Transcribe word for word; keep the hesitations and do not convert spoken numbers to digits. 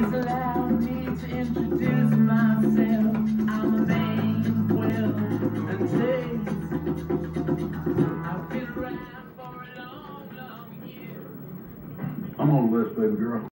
Please allow me to introduce myself. I'm a man, well, and taste. I've been around for a long, long year. I'm on the list, baby girl.